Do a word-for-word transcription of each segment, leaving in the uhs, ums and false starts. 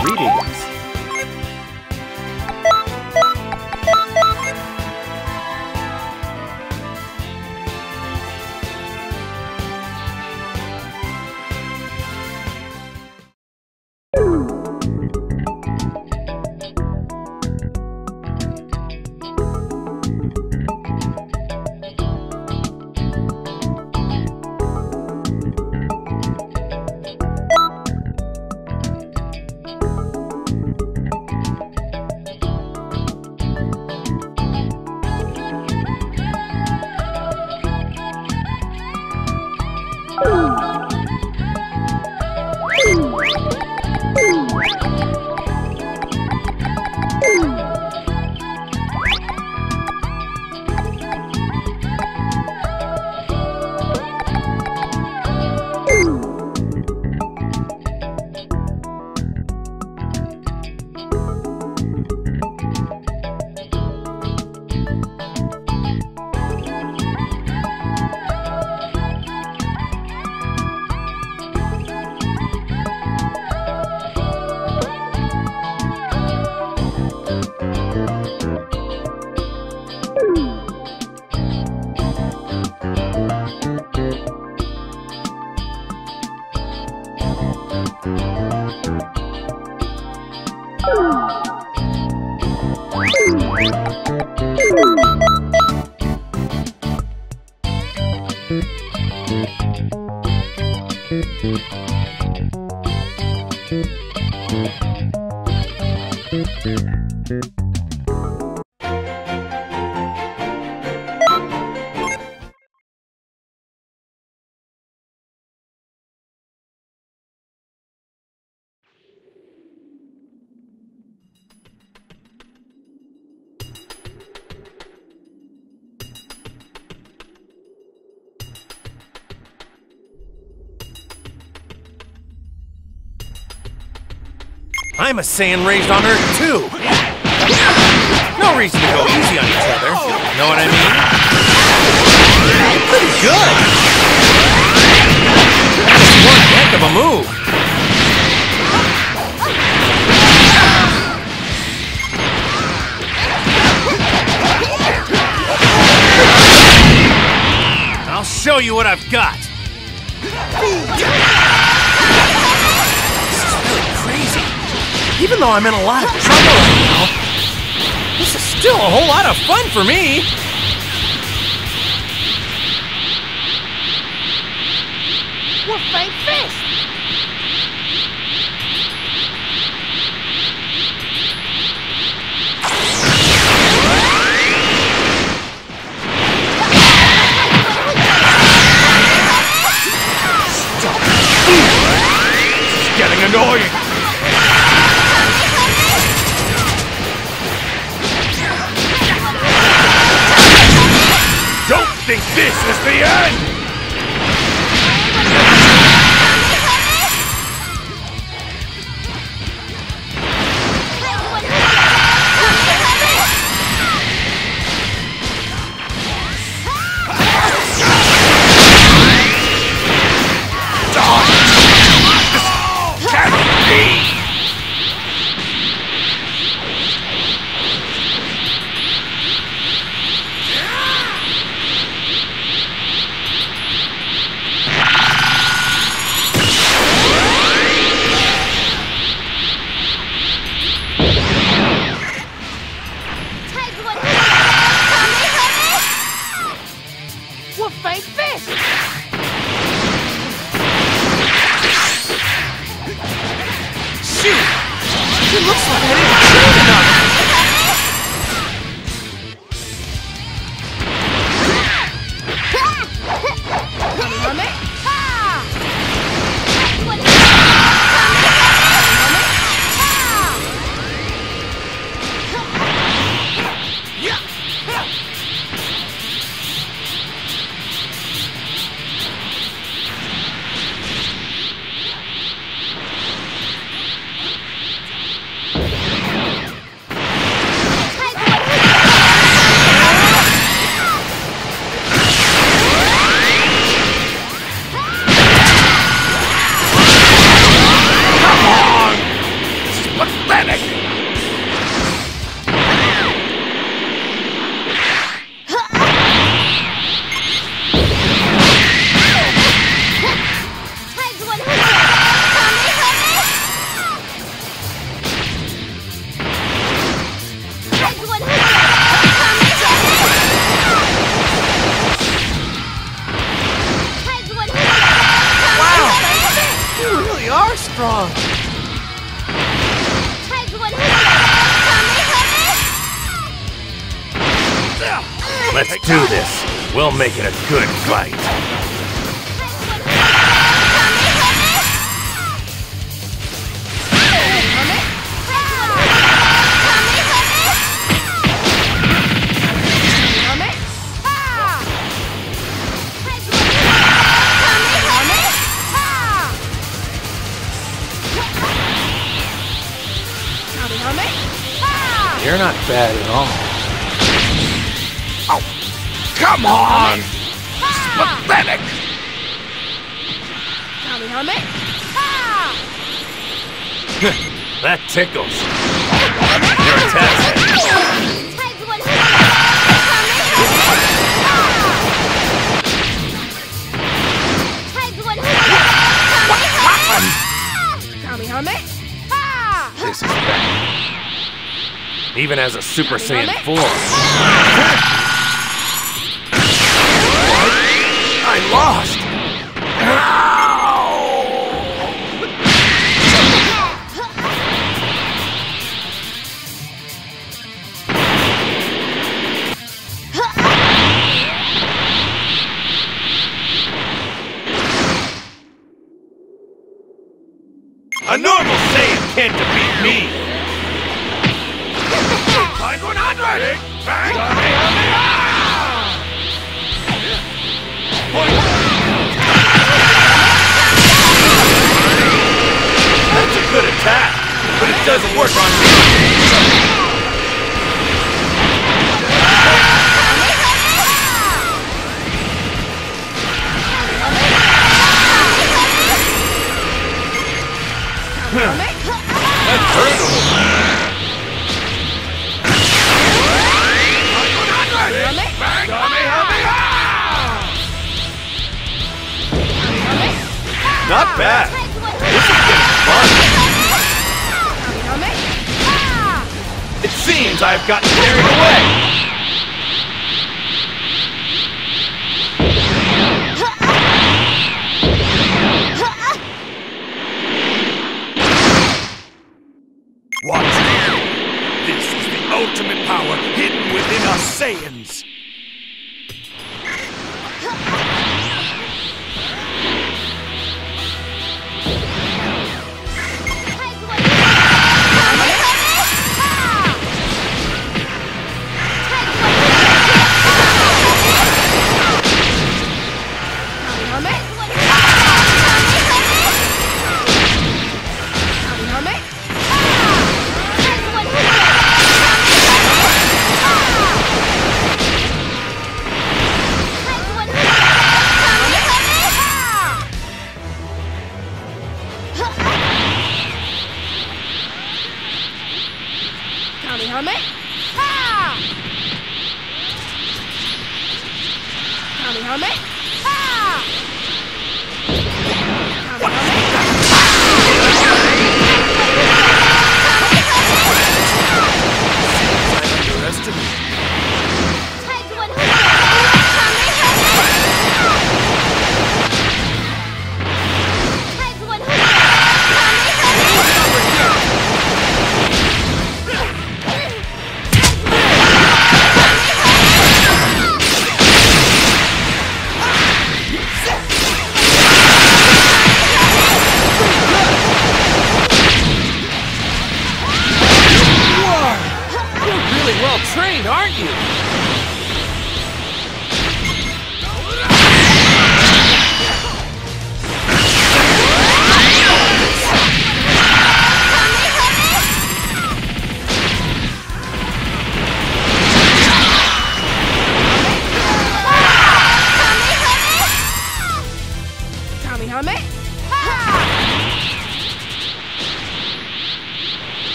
Greetings. I'm a Saiyan raised on Earth, too! No reason to go easy on each other. Know what I mean? Pretty good! That's one heck of a move! I'll show you what I've got! Even though I'm in a lot of trouble right now, this is still a whole lot of fun for me! Wolfang Fist! Stop! This is getting annoying! I think this is the end! strong. Let's do this. We'll make it a good fight. You're not bad at all. Oh, come on! Pathetic! That tickles. Your attack's This is bad. Even as a Super Saiyan four. I lost! A normal Saiyan can't defeat me! Five one hundred! Bang! That's a good attack, but it doesn't work on me! That hurt a little. Not bad. This is getting fun. It seems I've gotten carried away. Watch here. This is the ultimate power hidden within us Saiyans. Trained, aren't you?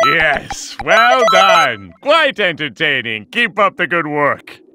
Yes, well done. Quite entertaining. Keep up the good work.